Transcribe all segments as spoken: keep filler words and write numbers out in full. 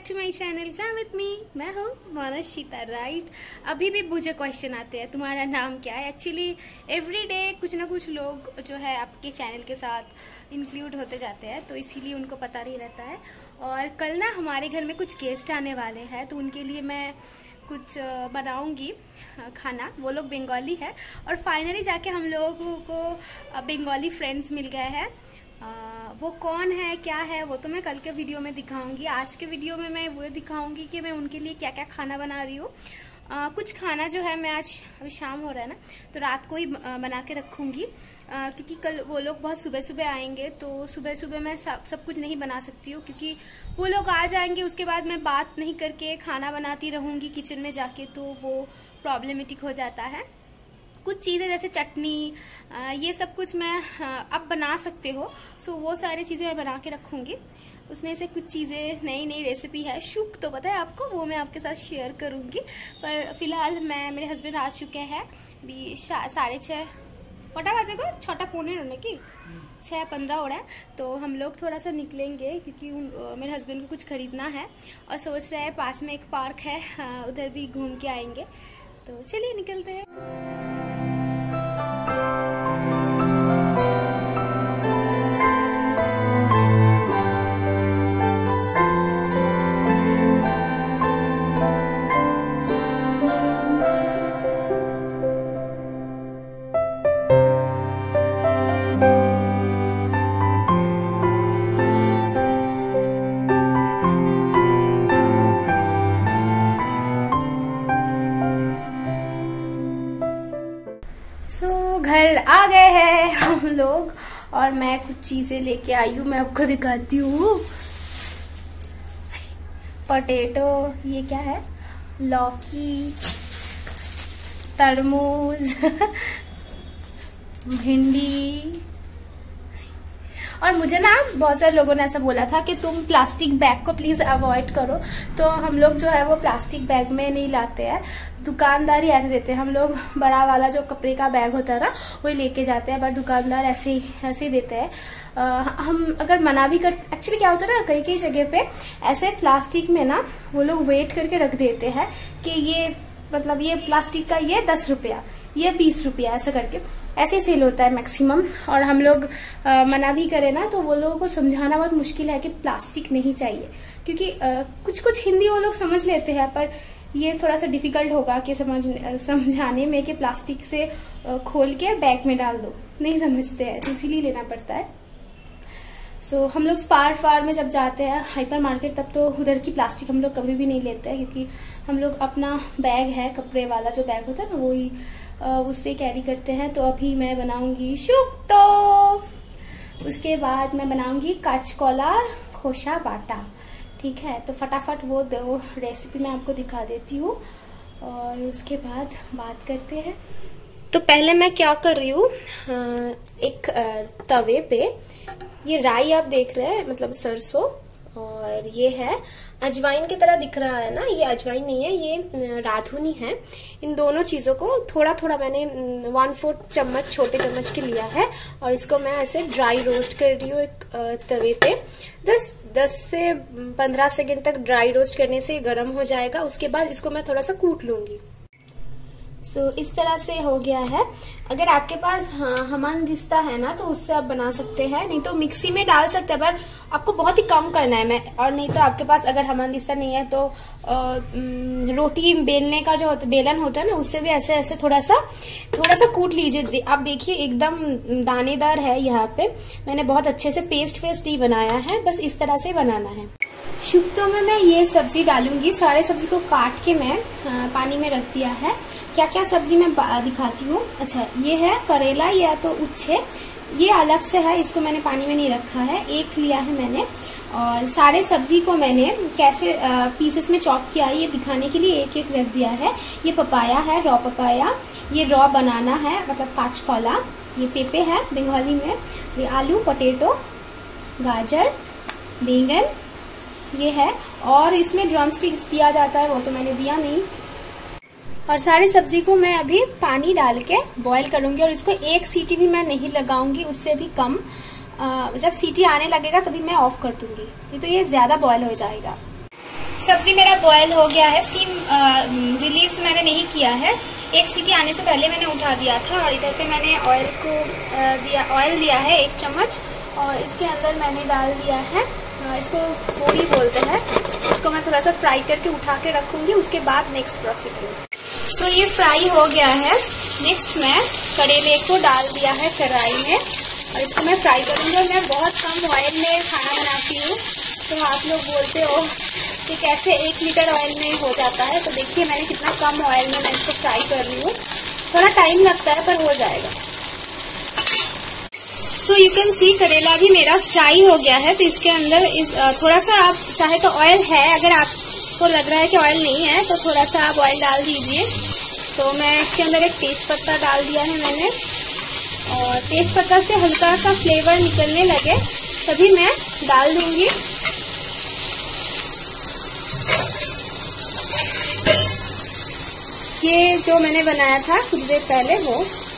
To my channel glam with me. मैं हूँ मोnoswitabhattacharjeein। Right, अभी भी मुझे क्वेश्चन आते हैं तुम्हारा नाम क्या है। एक्चुअली एवरी डे कुछ ना कुछ लोग जो है आपके चैनल के साथ इंक्लूड होते जाते हैं, तो इसीलिए उनको पता नहीं रहता है। और कल ना हमारे घर में कुछ गेस्ट आने वाले हैं, तो उनके लिए मैं कुछ बनाऊंगी खाना। वो लोग बंगाली है और फाइनली जाके हम लोगों को बंगाली फ्रेंड्स मिल गए हैं। वो कौन है क्या है वो तो मैं कल के वीडियो में दिखाऊंगी। आज के वीडियो में मैं वो दिखाऊंगी कि मैं उनके लिए क्या क्या खाना बना रही हूँ। कुछ खाना जो है मैं आज, अभी शाम हो रहा है ना, तो रात को ही बना के रखूंगी, क्योंकि कल वो लोग बहुत सुबह सुबह आएंगे, तो सुबह सुबह मैं सब सब कुछ नहीं बना सकती हूँ, क्योंकि वो लोग आ जाएंगे उसके बाद मैं बात नहीं करके खाना बनाती रहूंगी किचन में जाके, तो वो प्रॉब्लमेटिक हो जाता है। कुछ चीज़ें जैसे चटनी, ये सब कुछ मैं अब बना सकते हो, सो वो सारी चीज़ें मैं बना के रखूँगी। उसमें से कुछ चीज़ें नई नई रेसिपी है, शुक तो पता है आपको, वो मैं आपके साथ शेयर करूँगी। पर फिलहाल मैं, मेरे हस्बैंड आ चुके हैं, भी साढ़े छः बटा बजेगा, छोटा पौने होने की छः पंद्रह हो रहा है, तो हम लोग थोड़ा सा निकलेंगे क्योंकि उन, मेरे हस्बैंड को कुछ खरीदना है और सोच रहे हैं पास में एक पार्क है, उधर भी घूम के आएंगे। तो चलिए निकलते हैं। तो घर आ गए हैं हम लोग और मैं कुछ चीजें लेके आई हूँ, मैं आपको दिखाती हूँ। पोटैटो, ये क्या है, लौकी, तरबूज, भिंडी। और मुझे ना बहुत सारे लोगों ने ऐसा बोला था कि तुम प्लास्टिक बैग को प्लीज अवॉइड करो, तो हम लोग जो है वो प्लास्टिक बैग में नहीं लाते हैं, दुकानदार ही ऐसे देते हैं। हम लोग बड़ा वाला जो कपड़े का बैग होता है ना वही लेके जाते हैं, बट दुकानदार ऐसे ही ऐसे ही देते हैं। आ, हम अगर मना भी कर, एक्चुअली क्या होता है ना, कई कई जगह पे ऐसे प्लास्टिक में ना वो लोग वेट करके रख देते हैं कि ये मतलब ये प्लास्टिक का ये दस रुपया, ये बीस रुपया, ऐसा करके ऐसे सेल होता है मैक्सिमम। और हम लोग आ, मना भी करें ना तो वो लोगों को समझाना बहुत मुश्किल है कि प्लास्टिक नहीं चाहिए, क्योंकि आ, कुछ कुछ हिंदी वो लोग समझ लेते हैं, पर ये थोड़ा सा डिफिकल्ट होगा कि समझ समझाने में कि प्लास्टिक से आ, खोल के बैग में डाल दो, नहीं समझते हैं, तो इसीलिए लेना पड़ता है। सो so, हम लोग स्पार फार में जब जाते हैं हाइपर मार्केट, तब तो उधर की प्लास्टिक हम लोग कभी भी नहीं लेते हैं, क्योंकि हम लोग अपना बैग है, कपड़े वाला जो बैग होता है ना, वो ही उससे कैरी करते हैं। तो अभी मैं बनाऊंगी शुक्तो, उसके बाद मैं बनाऊंगी काचकोलार खोसा बाटा। ठीक है, तो फटाफट वो दो रेसिपी मैं आपको दिखा देती हूँ और उसके बाद बात करते हैं। तो पहले मैं क्या कर रही हूँ, एक तवे पे ये राई आप देख रहे हैं, मतलब सरसों, और ये है अजवाइन की तरह दिख रहा है ना, ये अजवाइन नहीं है, ये राधुनी है। इन दोनों चीजों को थोड़ा थोड़ा मैंने वन फोर्थ चम्मच, छोटे चम्मच के लिया है, और इसको मैं ऐसे ड्राई रोस्ट कर रही हूँ एक तवे पे। दस दस से पंद्रह सेकंड तक ड्राई रोस्ट करने से गर्म हो जाएगा। उसके बाद इसको मैं थोड़ा सा कूट लूंगी। सो so, इस तरह से हो गया है। अगर आपके पास हाँ हमनदिस्ता है ना तो उससे आप बना सकते हैं, नहीं तो मिक्सी में डाल सकते हैं, पर आपको बहुत ही कम करना है। मैं और नहीं तो आपके पास अगर हमनदिस्ता नहीं है तो आ, रोटी बेलने का जो होता, बेलन होता है ना, उससे भी ऐसे ऐसे थोड़ा सा थोड़ा सा कूट लीजिए। आप देखिए एकदम दानेदार है। यहाँ पे मैंने बहुत अच्छे से पेस्ट फेस्ट नहीं बनाया है, बस इस तरह से बनाना है। शुक्तो में मैं ये सब्जी डालूंगी, सारे सब्जी को काट के मैं आ, पानी में रख दिया है। क्या क्या सब्जी मैं दिखाती हूँ। अच्छा, ये है करेला या तो उच्छे, ये अलग से है, इसको मैंने पानी में नहीं रखा है, एक लिया है मैंने। और सारे सब्जी को मैंने कैसे पीसेस में चॉप किया है ये दिखाने के लिए एक एक रख दिया है। ये पपाया है, रॉ पपाया, ये रॉ बनाना है, मतलब काचकोला, ये पेपे है बंगाली में, ये आलू, पोटैटो, गाजर, बैंगन ये है। और इसमें ड्रम स्टिक्स दिया जाता है, वो तो मैंने दिया नहीं। और सारी सब्जी को मैं अभी पानी डाल के बॉईल करूंगी और इसको एक सीटी भी मैं नहीं लगाऊंगी, उससे भी कम। आ, जब सीटी आने लगेगा तभी मैं ऑफ कर दूंगी, ये तो ये ज्यादा बॉईल हो जाएगा। सब्जी मेरा बॉयल हो गया है, स्टीम रिलीज मैंने नहीं किया है। एक सीटी आने से पहले मैंने उठा दिया था। और इधर पे मैंने ऑयल को आ, दिया ऑयल दिया है एक चम्मच, और इसके अंदर मैंने डाल दिया है, इसको पोड़ी बोलते हैं। इसको मैं थोड़ा सा फ्राई करके उठा के रखूंगी, उसके बाद नेक्स्ट प्रोसीजर। तो ये फ्राई हो गया है। नेक्स्ट मैं करेले को डाल दिया है कढ़ाई में, और इसको मैं फ्राई करूंगी। और मैं बहुत कम ऑयल में खाना बनाती हूँ, तो आप लोग बोलते हो कि कैसे एक लीटर ऑयल में हो जाता है। तो देखिए मैंने कितना कम ऑयल में मैं इसको फ्राई कर रही हूँ। थोड़ा टाइम लगता है पर हो जाएगा। सो यू कैन सी करेला भी मेरा फ्राई हो गया है। तो इसके अंदर इस थोड़ा सा आप चाहे तो ऑयल है, अगर आपको लग रहा है कि ऑयल नहीं है तो थोड़ा सा आप ऑयल डाल दीजिए। तो मैं इसके अंदर एक तेज पत्ता डाल दिया है मैंने, और तेज पत्ता से हल्का सा फ्लेवर निकलने लगे तभी मैं डाल दूंगी ये जो मैंने बनाया था कुछ देर पहले वो।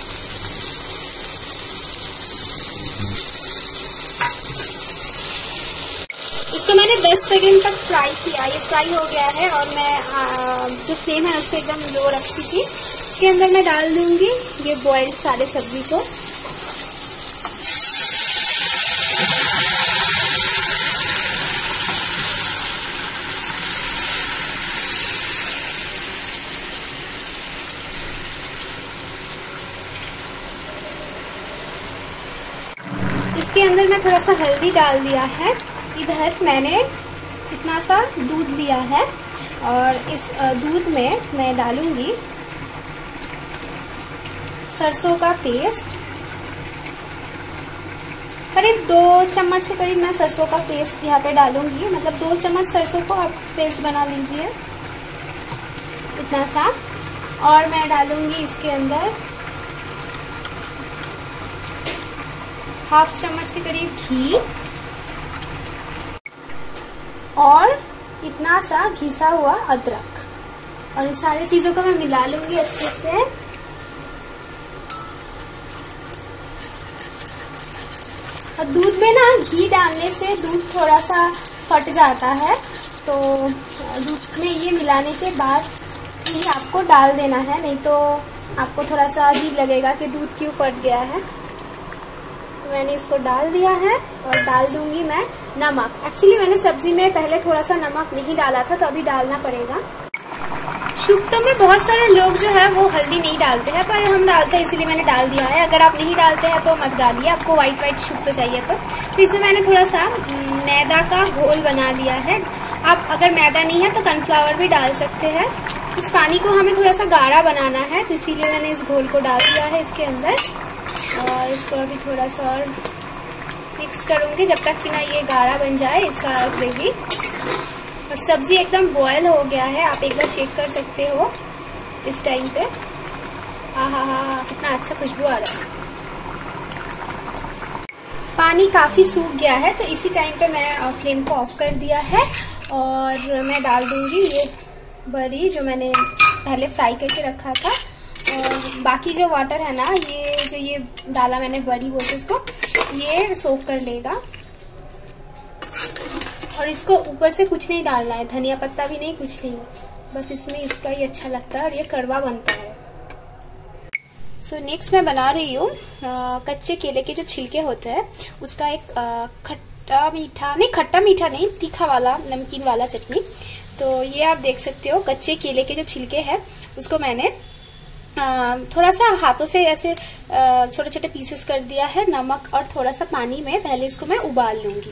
इसको मैंने दस सेकंड तक फ्राई किया। ये फ्राई हो गया है, और मैं आ, जो फ्लेम है उसको एकदम लो रखी थी। इसके अंदर मैं डाल दूंगी ये बॉइल्ड सारे सब्जी को। इसके अंदर मैं थोड़ा सा हल्दी डाल दिया है। इधर मैंने इतना सा दूध लिया है, और इस दूध में मैं डालूंगी सरसों का पेस्ट। करीब दो चम्मच के करीब मैं सरसों का पेस्ट यहाँ पे डालूंगी। मतलब दो चम्मच सरसों को आप पेस्ट बना लीजिए, इतना सा। और मैं डालूंगी इसके अंदर हाफ चम्मच के करीब घी, और इतना सा घिसा हुआ अदरक। और इन सारी चीजों को मैं मिला लूंगी अच्छे से। और दूध में ना घी डालने से दूध थोड़ा सा फट जाता है, तो दूध में ये मिलाने के बाद ही आपको डाल देना है, नहीं तो आपको थोड़ा सा अजीब लगेगा कि दूध क्यों फट गया है। तो मैंने इसको डाल दिया है, और डाल दूंगी मैं नमक। एक्चुअली मैंने सब्जी में पहले थोड़ा सा नमक नहीं डाला था, तो अभी डालना पड़ेगा। शुक्तो में बहुत सारे लोग जो है वो हल्दी नहीं डालते हैं, पर हम डालते हैं इसीलिए मैंने डाल दिया है। अगर आप नहीं डालते हैं तो मत डालिए, आपको वाइट वाइट शुक्तो चाहिए तो। तो इसमें मैंने थोड़ा सा मैदा का घोल बना लिया है। आप अगर मैदा नहीं है तो कॉर्नफ्लावर भी डाल सकते हैं। इस पानी को हमें थोड़ा सा गाढ़ा बनाना है, तो इसीलिए मैंने इस घोल को डाल दिया है इसके अंदर। और इसको अभी थोड़ा सा और मिक्स करूंगी जब तक कि ना ये गाढ़ा बन जाए इसका ग्रेवी। और सब्जी एकदम बॉयल हो गया है, आप एक बार चेक कर सकते हो इस टाइम पे। हाँ हाँ हाँ कितना अच्छा खुशबू आ रहा है। पानी काफ़ी सूख गया है, तो इसी टाइम पे मैं फ्लेम को ऑफ कर दिया है, और मैं डाल दूंगी ये बरी जो मैंने पहले फ्राई करके रखा था। और बाकी जो वाटर है ना, ये जो ये डाला मैंने बड़ी बोलते इसको, ये सोक कर लेगा। और इसको ऊपर से कुछ नहीं डालना है, धनिया पत्ता भी नहीं, कुछ नहीं, बस इसमें इसका ही अच्छा लगता है और ये कड़वा बनता है। सो so, नेक्स्ट मैं बना रही हूँ कच्चे केले के जो छिलके होते हैं उसका एक खट्टा मीठा नहीं खट्टा मीठा नहीं तीखा वाला नमकीन वाला चटनी। तो ये आप देख सकते हो, कच्चे केले के जो छिलके हैं उसको मैंने आ, थोड़ा सा हाथों से ऐसे छोटे छोटे पीसेस कर दिया है। नमक और थोड़ा सा पानी में पहले इसको मैं उबाल लूंगी।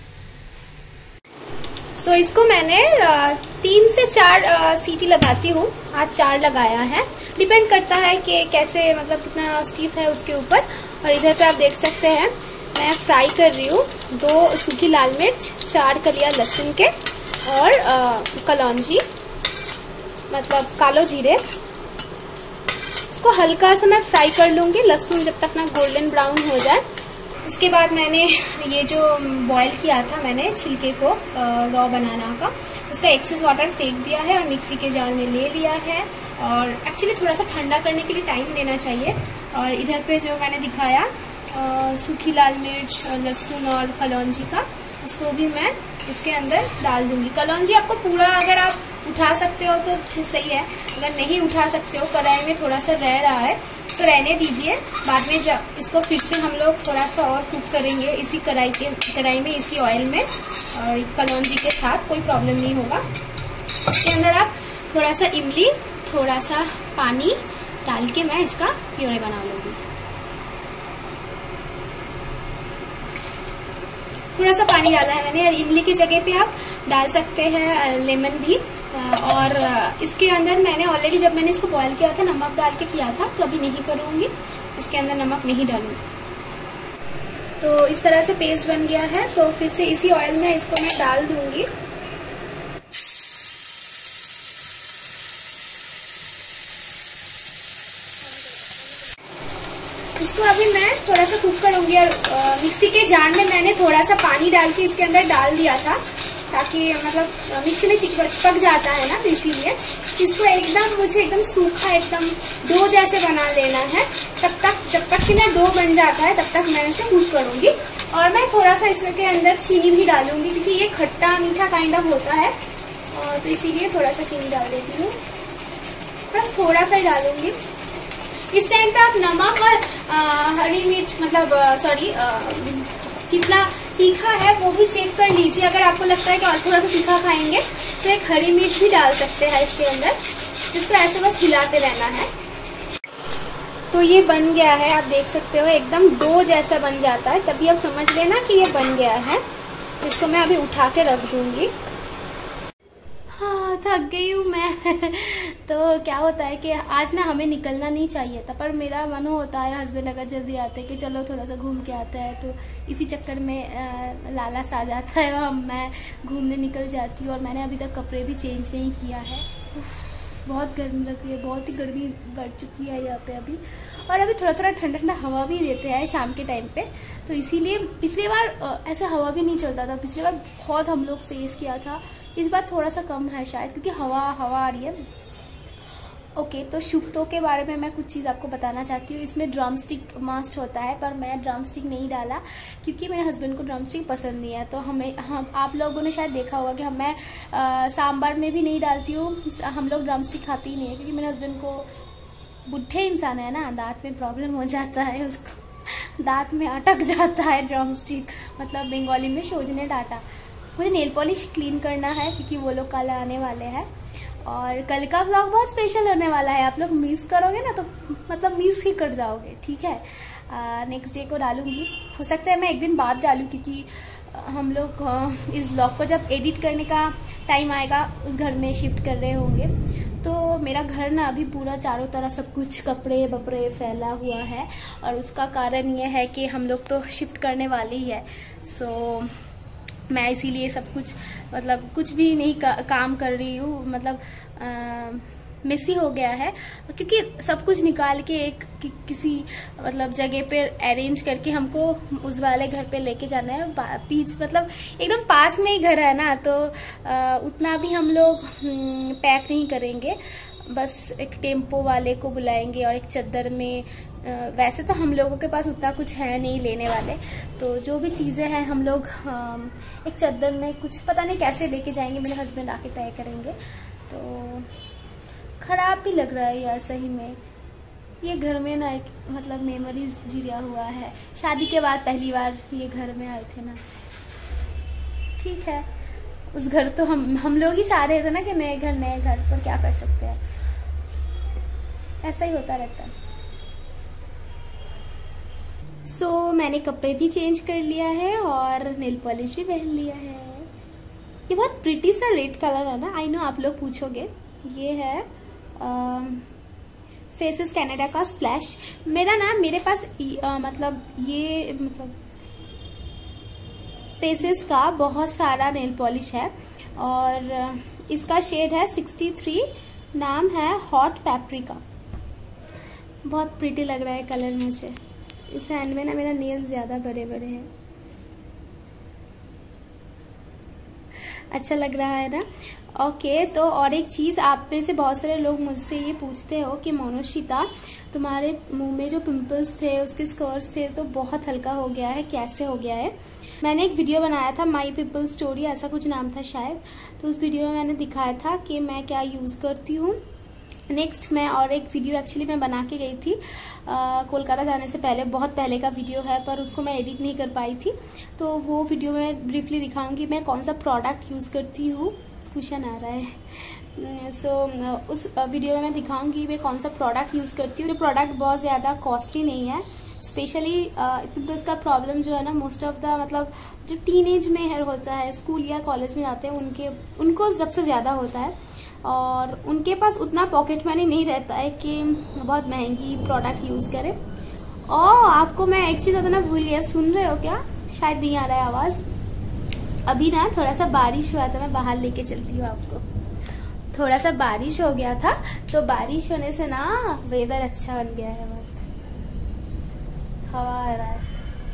सो so, इसको मैंने आ, तीन से चार आ, सीटी लगाती हूँ, आज चार लगाया है। डिपेंड करता है कि कैसे मतलब कितना स्टीफ है उसके ऊपर। और इधर पे आप देख सकते हैं मैं फ्राई कर रही हूँ दो सूखी लाल मिर्च, चार कलियां लहसुन के और आ, कलौंजी मतलब कालो जीरे। इसको हल्का सा मैं फ्राई कर लूँगी, लहसुन जब तक ना गोल्डन ब्राउन हो जाए। उसके बाद मैंने ये जो बॉईल किया था मैंने छिलके को रॉ बनाना का, उसका एक्सेस वाटर फेंक दिया है और मिक्सी के जार में ले लिया है। और एक्चुअली थोड़ा सा ठंडा करने के लिए टाइम देना चाहिए। और इधर पे जो मैंने दिखाया सूखी लाल मिर्च, लहसुन और कलौंजी का, उसको भी मैं इसके अंदर डाल दूंगी। कलौंजी आपको पूरा अगर आप उठा सकते हो तो सही है, अगर नहीं उठा सकते हो, कढ़ाई में थोड़ा सा रह रहा है तो रहने दीजिए। बाद में जब इसको फिर से हम लोग थोड़ा सा और कुक करेंगे इसी कढ़ाई के कढ़ाई में, इसी ऑयल में, और कलौंजी के साथ कोई प्रॉब्लम नहीं होगा। इसके अंदर आप थोड़ा सा इमली, थोड़ा सा पानी डाल के मैं इसका प्योरे बना लूँगी। थोड़ा सा पानी डाला है मैंने, और इमली की जगह पे आप डाल सकते हैं लेमन भी। और इसके अंदर मैंने ऑलरेडी जब मैंने इसको बॉईल किया था नमक डाल के किया था, तो अभी नहीं करूँगी, इसके अंदर नमक नहीं डालूंगी। तो इस तरह से पेस्ट बन गया है, तो फिर से इसी ऑयल में इसको मैं डाल दूंगी। इसको अभी मैं थोड़ा सा कुक करूंगी, और मिक्सी के जार में मैंने थोड़ा सा पानी डाल के इसके अंदर डाल दिया था, ताकि मतलब मिक्सी में चिपक जाता है ना, तो इसीलिए इसको एकदम मुझे एकदम सूखा एकदम डो जैसे बना लेना है। तब तक जब तक कि ना डो बन जाता है तब तक मैं इसे कुक करूंगी। और मैं थोड़ा सा इसके अंदर चीनी भी डालूंगी, क्योंकि ये खट्टा मीठा काइंड ऑफ होता है, तो इसीलिए थोड़ा सा चीनी डाल देती हूँ, बस थोड़ा सा ही डालूंगी। इस टाइम पे आप नमक और आ, हरी मिर्च मतलब सॉरी कितना तीखा है वो भी चेक कर लीजिए। अगर आपको लगता है कि और थोड़ा सा तीखा खाएंगे तो एक हरी मिर्च भी डाल सकते हैं इसके अंदर। इसको ऐसे बस हिलाते रहना है। तो ये बन गया है, आप देख सकते हो एकदम डो जैसा बन जाता है, तभी आप समझ लेना कि ये बन गया है। इसको मैं अभी उठा के रख दूंगी। हाँ, थक गई हूँ मैं तो क्या होता है कि आज ना हमें निकलना नहीं चाहिए था, पर मेरा मन होता है हस्बैंड अगर जल्दी आते हैं कि चलो थोड़ा सा घूम के आता है, तो इसी चक्कर में लालच आ जाता है, हम मैं घूमने निकल जाती हूँ। और मैंने अभी तक कपड़े भी चेंज नहीं किया है। बहुत गर्मी लग रही है, बहुत ही गर्मी बढ़ चुकी है यहाँ पे अभी। और अभी थोड़ा थोड़ा ठंडा ठंडा हवा भी देते हैं शाम के टाइम पे, तो इसीलिए पिछली बार ऐसा हवा भी नहीं चलता था। पिछली बार बहुत हम लोग फेस किया था, इस बार थोड़ा सा कम है शायद, क्योंकि हवा हवा आ रही है। ओके, तो शुक्तों के बारे में मैं कुछ चीज़ आपको बताना चाहती हूँ। इसमें ड्रम स्टिक मस्ट होता है, पर मैं ड्रम स्टिक नहीं डाला क्योंकि मेरे हस्बैंड को ड्रम स्टिक पसंद नहीं है। तो हमें हम आप लोगों ने शायद देखा होगा कि हम मैं आ, सांभर में भी नहीं डालती हूँ। हम लोग ड्रम स्टिक खाते ही नहीं है, क्योंकि मेरे हस्बैंड को बुढ़े इंसान है ना, दांत में प्रॉब्लम हो जाता है, उसको दांत में अटक जाता है ड्रम स्टिक, मतलब बंगाली में सोजने डाटा। मुझे नेल पॉलिश क्लीन करना है, क्योंकि वो लोग कल आने वाले हैं। और कल का व्लॉग बहुत स्पेशल होने वाला है, आप लोग मिस करोगे ना तो मतलब मिस ही कर जाओगे, ठीक है। नेक्स्ट डे को डालूंगी, हो सकता है मैं एक दिन बाद डालूँ, क्योंकि हम लोग इस व्लॉग को जब एडिट करने का टाइम आएगा उस घर में शिफ्ट कर रहे होंगे। तो मेरा घर ना अभी पूरा चारों तरफ सब कुछ कपड़े बपड़े फैला हुआ है, और उसका कारण ये है कि हम लोग तो शिफ्ट करने वाले ही है। सो मैं इसीलिए सब कुछ मतलब कुछ भी नहीं का, काम कर रही हूँ, मतलब मेसी हो गया है, क्योंकि सब कुछ निकाल के एक कि, किसी मतलब जगह पे अरेंज करके हमको उस वाले घर पे लेके जाना है। पीछ मतलब एकदम पास में ही घर है ना, तो आ, उतना भी हम लोग पैक नहीं करेंगे, बस एक टेम्पो वाले को बुलाएंगे और एक चद्दर में। वैसे तो हम लोगों के पास उतना कुछ है नहीं लेने वाले, तो जो भी चीज़ें हैं हम लोग एक चद्दर में कुछ पता नहीं कैसे लेके जाएंगे, मेरे हस्बैंड आके तय करेंगे। तो खराब भी लग रहा है यार सही में, ये घर में ना एक मतलब मेमोरीज जुड़ा हुआ है। शादी के बाद पहली बार ये घर में आए थे ना, ठीक है, उस घर तो हम हम लोग ही चाह रहे थे ना कि नए घर नए घर, पर क्या कर सकते हैं, ऐसा ही होता रहता है। सो so, मैंने कपड़े भी चेंज कर लिया है और नेल पॉलिश भी पहन लिया है। ये बहुत प्रिटी सा रेड कलर है ना, आई नो आप लोग पूछोगे। ये है फेसेस कनाडा का स्प्लैश। मेरा ना मेरे पास आ, मतलब ये मतलब फेसेस का बहुत सारा नेल पॉलिश है, और इसका शेड है सिक्सटी थ्री, नाम है हॉट पेपरिका। बहुत प्रिटी लग रहा है कलर मुझे। इस हैंड में ना मेरा नेल्स ज़्यादा बड़े बड़े हैं, अच्छा लग रहा है ना। ओके, तो और एक चीज़, आप में से बहुत सारे लोग मुझसे ये पूछते हो कि मोनोशिता तुम्हारे मुंह में जो पिंपल्स थे, उसके स्कर्स थे, तो बहुत हल्का हो गया है, कैसे हो गया है। मैंने एक वीडियो बनाया था माई पिंपल स्टोरी, ऐसा कुछ नाम था शायद। तो उस वीडियो में मैंने दिखाया था कि मैं क्या यूज़ करती हूँ। नेक्स्ट मैं और एक वीडियो एक्चुअली मैं बना के गई थी कोलकाता जाने से पहले, बहुत पहले का वीडियो है, पर उसको मैं एडिट नहीं कर पाई थी। तो वो वीडियो में ब्रीफली दिखाऊंगी मैं कौन सा प्रोडक्ट यूज़ करती हूँ। क्वेश्चन आ रहा है। सो so, उस वीडियो में मैं दिखाऊंगी मैं कौन सा प्रोडक्ट यूज़ करती हूँ। जो प्रोडक्ट बहुत ज़्यादा कॉस्टली नहीं है। स्पेशली पिंपल्स का प्रॉब्लम जो है ना, मोस्ट ऑफ द मतलब जो टीनेज में हेयर होता है, स्कूल या कॉलेज में जाते हैं, उनके उनको सबसे ज़्यादा होता है। और उनके पास उतना पॉकेट मनी नहीं रहता है कि बहुत महंगी प्रोडक्ट यूज़ करें। और आपको मैं एक चीज़ बताना भूल गया, सुन रहे हो क्या? शायद नहीं आ रहा है आवाज़। अभी ना थोड़ा सा बारिश हुआ था, मैं बाहर लेके चलती हूँ आपको। थोड़ा सा बारिश हो गया था, तो बारिश होने से ना वेदर अच्छा बन गया है, बहुत हवा आ रहा है।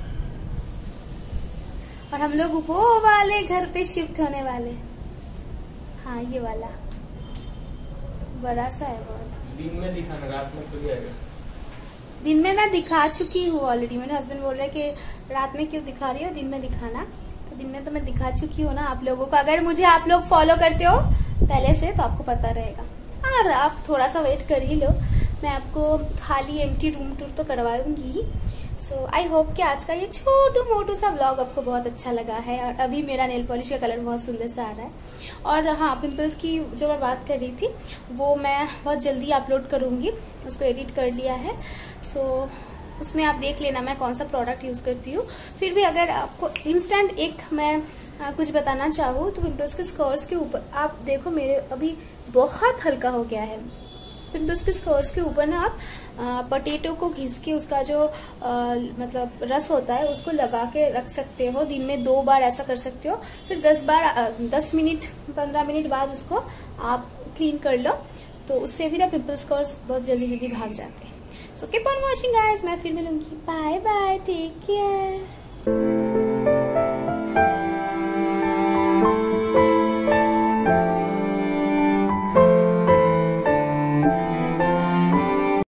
और हम लोग वो वाले घर पे शिफ्ट होने वाले। हाँ, ये वाला बड़ा सा है बहुत। दिन में दिखाना, रात में खुल जाएगा। दिन में मैं दिखा चुकी हूँ ऑलरेडी। मेरे हस्बैंड बोल रहे कि रात में क्यों दिखा रही हो, दिन में दिखाना। तो दिन में तो मैं दिखा चुकी हूँ ना आप लोगों को। अगर मुझे आप लोग फॉलो करते हो पहले से तो आपको पता रहेगा। और आप थोड़ा सा वेट कर ही लो, मैं आपको खाली एम्प्टी रूम टूर तो करवाऊंगी। सो आई होप कि आज का ये छोटू मोटू सा व्लॉग आपको बहुत अच्छा लगा है। और अभी मेरा नेल पॉलिश का कलर बहुत सुंदर सा आ रहा है। और हाँ, पिंपल्स की जो मैं बात कर रही थी वो मैं बहुत जल्दी अपलोड करूँगी, उसको एडिट कर लिया है। सो so, उसमें आप देख लेना मैं कौन सा प्रोडक्ट यूज़ करती हूँ। फिर भी अगर आपको इंस्टेंट एक मैं आ, कुछ बताना चाहूँ तो पिंपल्स के स्कर्स के ऊपर आप देखो, मेरे अभी बहुत हल्का हो गया है। पिंपल्स के स्कर्स के ऊपर ना आप पोटैटो को घिस के उसका जो आ, मतलब रस होता है उसको लगा के रख सकते हो। दिन में दो बार ऐसा कर सकते हो। फिर दस बार आ, दस मिनट पंद्रह मिनट बाद उसको आप क्लीन कर लो, तो उससे भी ना पिंपल स्कर्स बहुत जल्दी जल्दी भाग जाते हैं। So keep on watching guys, मैं फिर मिलूंगी। Bye bye, take care.